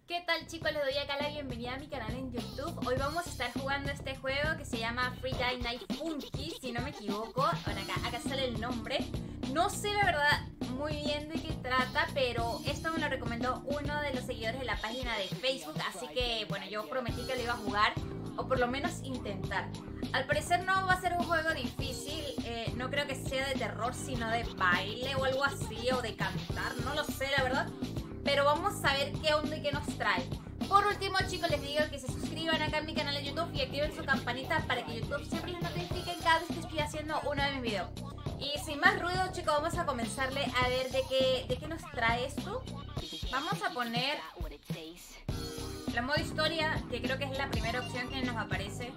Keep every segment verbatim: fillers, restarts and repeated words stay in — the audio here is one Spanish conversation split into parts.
¿Qué tal, chicos? Les doy acá la bienvenida a mi canal en YouTube. Hoy vamos a estar jugando este juego que se llama Friday Night Funkin', si no me equivoco. Ahora acá, acá sale el nombre. No sé la verdad muy bien de qué trata, pero esto me lo recomendó uno de los seguidores de la página de Facebook. Así que, bueno, yo prometí que lo iba a jugar, o por lo menos intentar. Al parecer no va a ser un juego difícil, eh, no creo que sea de terror, sino de baile o algo así, o de cantar, no lo sé la verdad. Pero vamos a ver qué onda y qué nos trae. Por último, chicos, les digo que se suscriban acá a mi canal de YouTube y activen su campanita para que YouTube siempre les notifique cada vez que estoy haciendo uno de mis videos. Y sin más ruido, chicos, vamos a comenzarle a ver de qué, de qué nos trae esto. Vamos a poner la modo historia, que creo que es la primera opción que nos aparece.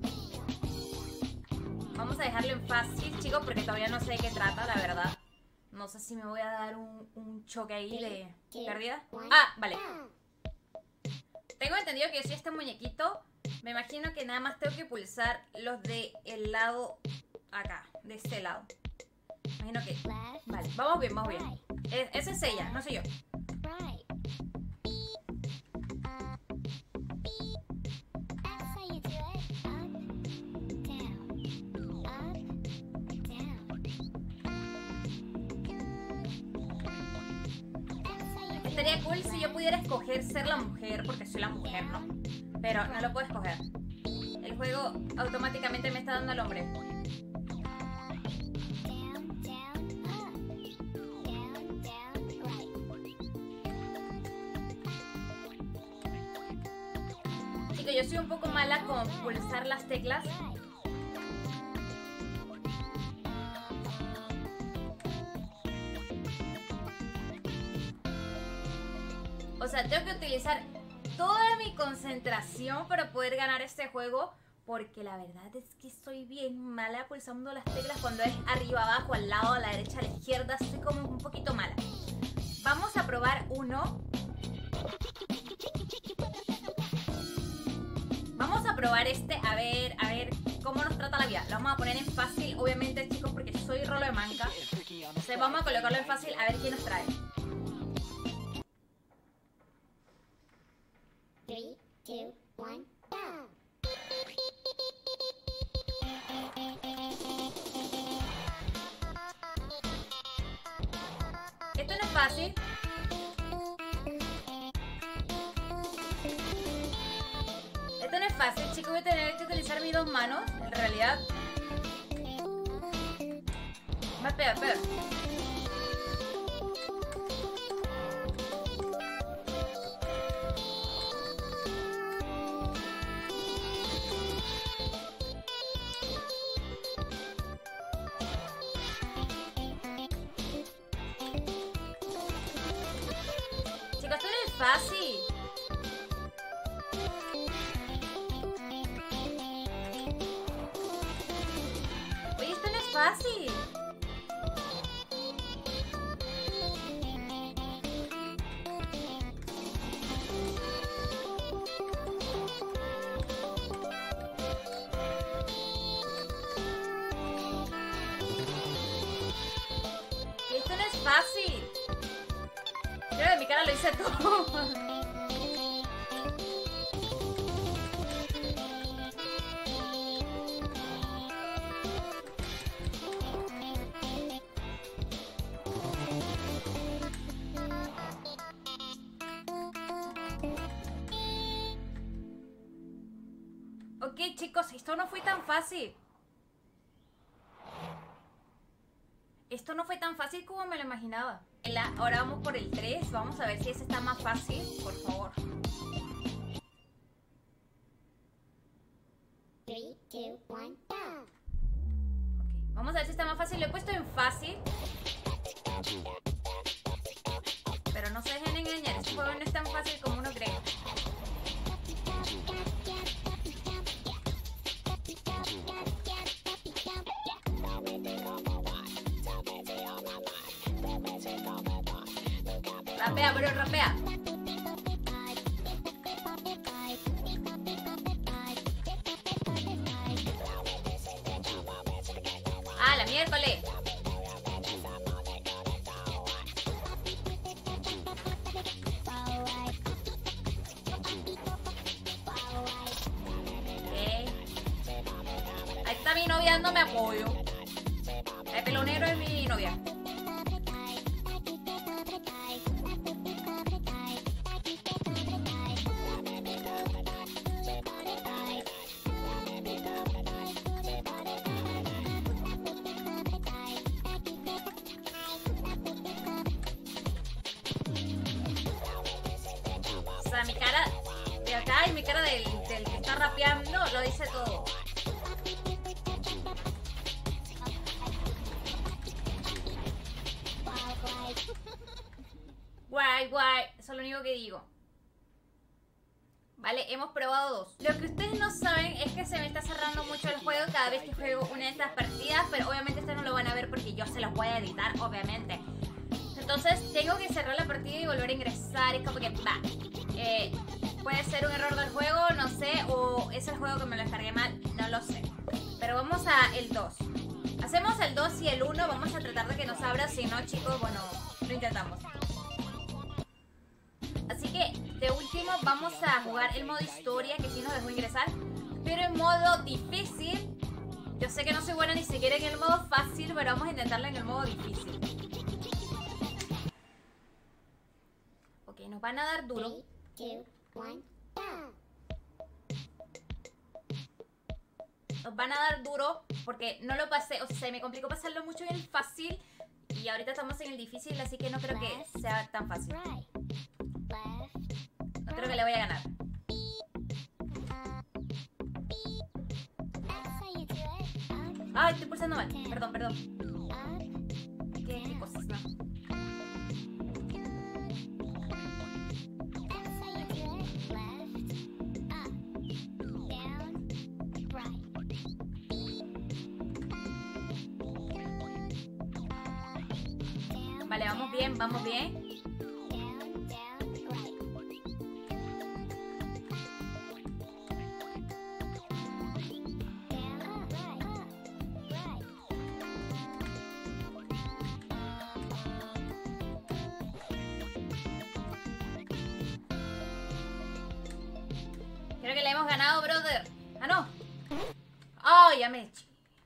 Vamos a dejarlo en fácil, chicos, porque todavía no sé de qué trata, la verdad. No sé si me voy a dar un, un choque ahí de pérdida. Ah, vale. Tengo entendido que si este muñequito, me imagino que nada más tengo que pulsar los de el lado acá, de este lado. Imagino que... Vale, vamos bien, vamos bien. Es, esa es ella, no soy yo. Sería cool si yo pudiera escoger ser la mujer, porque soy la mujer, ¿no? Pero no lo puedo escoger. El juego automáticamente me está dando al hombre. Chicos, yo soy un poco mala con pulsar las teclas. O sea, tengo que utilizar toda mi concentración para poder ganar este juego, porque la verdad es que soy bien mala pulsando las teclas cuando es arriba, abajo, al lado, a la derecha, a la izquierda. Soy como un poquito mala. Vamos a probar uno. Vamos a probar este, a ver, a ver cómo nos trata la vida. Lo vamos a poner en fácil, obviamente, chicos, porque soy rolo de manca. Entonces vamos a colocarlo en fácil, a ver qué nos trae. Three, two, one, go! Esto no es fácil. Esto no es fácil, chicos. Voy a tener que utilizar mis dos manos, en realidad. Más peor, peor. Esto no es fácil. Oye, esto no es fácil. Y esto no es fácil. Creo que mi cara lo hice todo. Ok, chicos, esto no fue tan fácil. Esto no fue tan fácil como me lo imaginaba. Ahora vamos por el tres. Vamos a ver si ese está más fácil, por favor. Three, two, one, go! Okay, vamos a ver si está más fácil. Lo he puesto en fácil. Pero no se dejen engañar. Este juego no es tan fácil como uno cree. Rapea, pero rapea. Ah, la miércoles. mi novia dándome apoyo. El pelo negro es mi novia. O sea, mi cara de acá y mi cara del, del que está rapeando lo dice todo. Guay, guay. Eso es lo único que digo. Vale, hemos probado dos. Lo que ustedes no saben es que se me está cerrando mucho el juego cada vez que juego una de estas partidas, pero obviamente ustedes no lo van a ver porque yo se los voy a editar, obviamente. Entonces tengo que cerrar la partida y volver a ingresar. Es como que va. Eh, puede ser un error del juego, no sé, o es el juego que me lo descargué mal, no lo sé. Pero vamos a el dos. Hacemos el dos y el uno, vamos a tratar de que nos abra, si no, chicos, bueno, lo intentamos. Así que, de último, vamos a jugar el modo historia, que sí nos dejó ingresar, pero en modo difícil. Yo sé que no soy buena ni siquiera en el modo fácil, pero vamos a intentarlo en el modo difícil. Ok, nos van a dar duro. Three, two, one, go. Nos van a dar duro porque no lo pasé, o sea, se me complicó pasarlo mucho en el fácil y ahorita estamos en el difícil, así que no creo que sea tan fácil. Right. Left. No creo que le vaya a ganar. That's how you do it. Up, Ay, estoy pulsando mal. Perdón, perdón. up. ¿Qué, qué cosas? No. That's how you do it. Left. Up. Down. Right. Down. Vale, vamos bien, vamos bien. Down, down, right. Down, up, right, up, right. Creo que le hemos ganado, brother. Ah, no. Ay, ya me eché.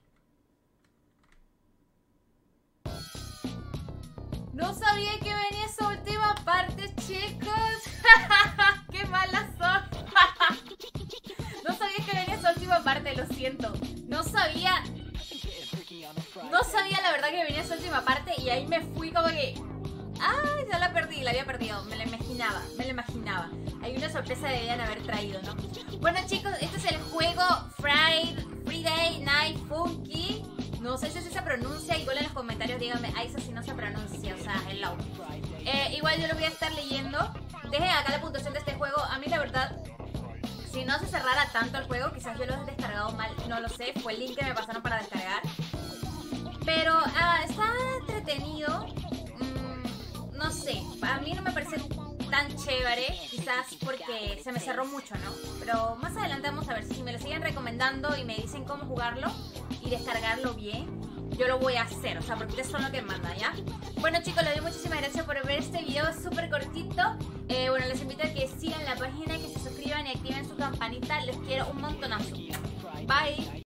No sabía que venía esa última parte, chicos. Qué malas son. No sabía que venía esa última parte, lo siento. No sabía. No sabía la verdad que venía esa última parte y ahí me fui como que... ¡Ay! Ya la perdí, la había perdido. Me la imaginaba, me la imaginaba. Hay una sorpresa que debían haber traído, ¿no? Bueno, chicos, este es el juego Friday, Friday Night Funky. No sé si así se pronuncia. Igual en los comentarios díganme, ay, eso sí no se pronuncia. O sea, hello. Eh, igual yo lo voy a estar leyendo. Dejen acá la puntuación de este juego. A mí la verdad, si no se cerrara tanto el juego, quizás yo lo he descargado mal, no lo sé. Fue el link que me pasaron para descargar. Pero ah, está entretenido. Mm, no sé, a mí no me parece tan chévere, quizás porque se me cerró mucho, ¿no? Pero más adelante vamos a ver si me lo siguen recomendando y me dicen cómo jugarlo y descargarlo bien. Yo lo voy a hacer, o sea, porque ustedes son lo que mandan, ¿ya? Bueno, chicos, les doy muchísimas gracias por ver este video, es súper cortito. Eh, bueno, les invito a que sigan la página, que se suscriban y activen su campanita. Les quiero un montonazo. Bye.